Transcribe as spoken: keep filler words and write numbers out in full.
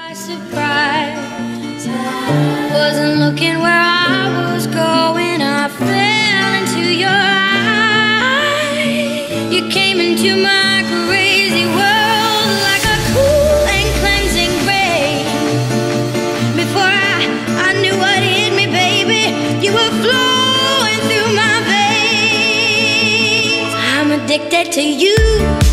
by surprise. I wasn't looking where I was going. I fell into your eyes. You came into my crazy world like a cool and cleansing rain. Before I, I knew what hit me, baby, you were flowing through my veins. I'm addicted to you.